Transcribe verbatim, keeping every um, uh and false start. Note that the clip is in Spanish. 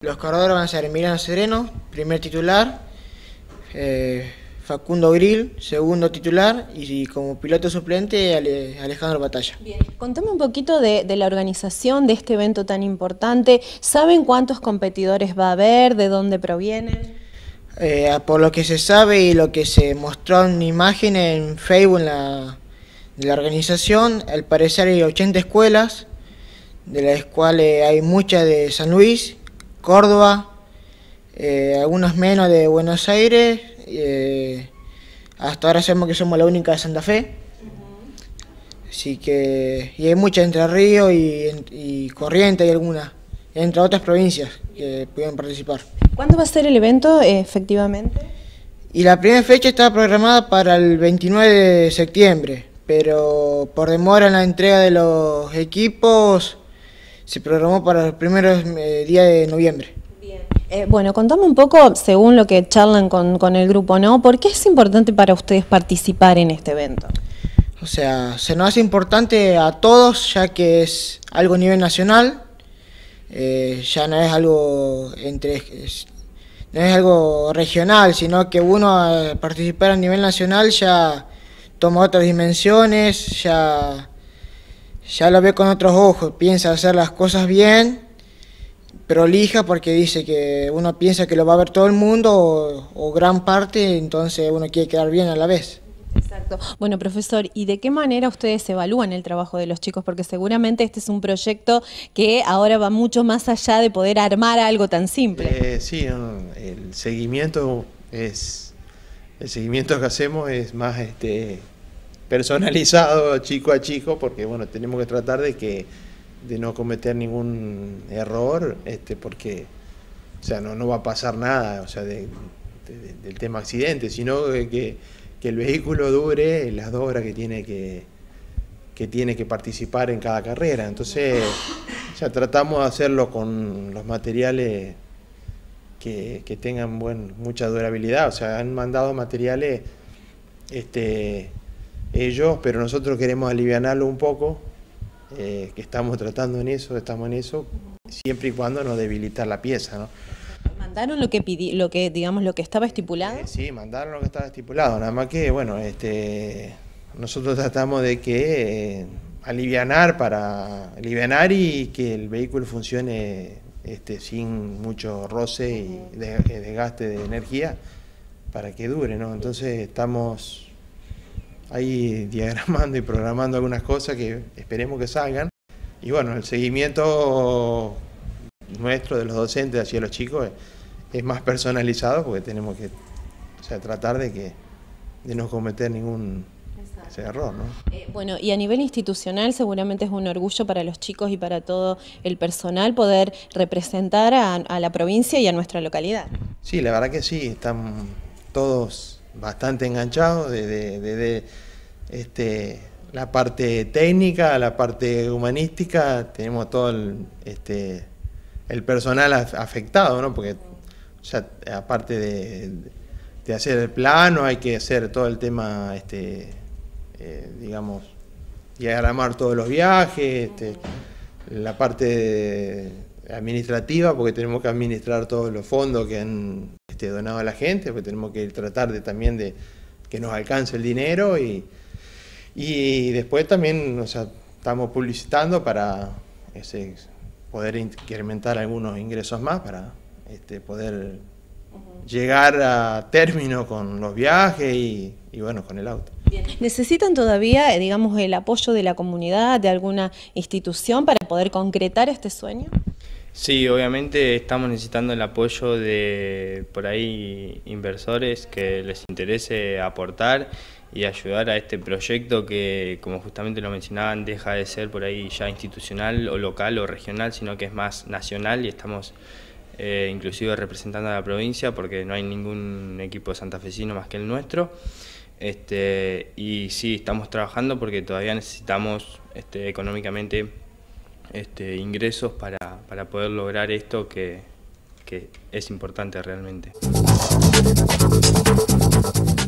Los corredores van a ser Emiliano Sereno, primer titular, eh, Facundo Grill, segundo titular, y como piloto suplente Ale, Alejandro Batalla. Bien. Contame un poquito de, de la organización de este evento tan importante. ¿Saben cuántos competidores va a haber? ¿De dónde provienen? Eh, por lo que se sabe y lo que se mostró en imagen en Facebook en la, de la organización, al parecer hay ochenta escuelas, de las cuales hay muchas de San Luis, Córdoba, eh, algunas menos de Buenos Aires, eh, hasta ahora sabemos que somos la única de Santa Fe, uh-huh. Así que, y hay muchas Entre Ríos y, y Corrientes y algunas, entre otras provincias que pueden participar. ¿Cuándo va a ser el evento eh, efectivamente? Y la primera fecha está programada para el veintinueve de septiembre, pero por demora en la entrega de los equipos se programó para los primeros eh, días de noviembre. Bien. Eh, bueno, contame un poco, según lo que charlan con, con el grupo, ¿no? ¿Por qué es importante para ustedes participar en este evento? O sea, se nos hace importante a todos, ya que es algo a nivel nacional, eh, ya no es algo entre, es, no es algo regional, sino que uno al participar a nivel nacional ya toma otras dimensiones, ya... ya lo ve con otros ojos, piensa hacer las cosas bien, prolija, porque dice que uno piensa que lo va a ver todo el mundo o, o gran parte, entonces uno quiere quedar bien a la vez. Exacto. Bueno, profesor, ¿y de qué manera ustedes evalúan el trabajo de los chicos? Porque seguramente este es un proyecto que ahora va mucho más allá de poder armar algo tan simple. Eh, sí, no, el seguimiento es el seguimiento que hacemos es más este personalizado chico a chico, porque bueno, tenemos que tratar de que de no cometer ningún error, este porque o sea no no va a pasar nada, o sea de, de, del tema accidente, sino que, que el vehículo dure las dos horas que tiene que que tiene que participar en cada carrera. Entonces ya tratamos de hacerlo con los materiales que, que tengan buen, mucha durabilidad, o sea, han mandado materiales este ellos, pero nosotros queremos alivianarlo un poco, eh, que estamos tratando en eso, estamos en eso, siempre y cuando no debilitar la pieza, ¿no? ¿Mandaron lo que pidi, lo que digamos lo que estaba estipulado? Eh, sí, mandaron lo que estaba estipulado, nada más que, bueno, este, nosotros tratamos de que eh, alivianar para alivianar y que el vehículo funcione este, sin mucho roce y de, desgaste de energía para que dure, ¿no? Entonces estamos ahí diagramando y programando algunas cosas que esperemos que salgan. Y bueno, el seguimiento nuestro de los docentes hacia los chicos es, es más personalizado, porque tenemos que o sea, tratar de que de no cometer ningún ese error, ¿no? Eh, bueno, y a nivel institucional seguramente es un orgullo para los chicos y para todo el personal poder representar a, a la provincia y a nuestra localidad. Sí, la verdad que sí, están todos bastante enganchados desde de, de, de, este, la parte técnica, la parte humanística, tenemos todo el, este, el personal afectado, ¿no? Porque o sea, aparte de, de hacer el plano, hay que hacer todo el tema, este, eh, digamos, diagramar todos los viajes, este, la parte de, administrativa, porque tenemos que administrar todos los fondos que han este, donado a la gente, porque tenemos que tratar de también de que nos alcance el dinero y, y después también o sea, estamos publicitando para ese, poder incrementar algunos ingresos más para este, poder uh-huh. llegar a término con los viajes y, y bueno, con el auto. Bien. ¿Necesitan todavía, digamos, el apoyo de la comunidad, de alguna institución para poder concretar este sueño? Sí, obviamente estamos necesitando el apoyo de por ahí inversores que les interese aportar y ayudar a este proyecto que, como justamente lo mencionaban, deja de ser por ahí ya institucional o local o regional, sino que es más nacional y estamos eh, inclusive representando a la provincia porque no hay ningún equipo santafesino más que el nuestro. Este, y sí, estamos trabajando porque todavía necesitamos este, económicamente Este, ingresos para, para poder lograr esto que, que es importante realmente.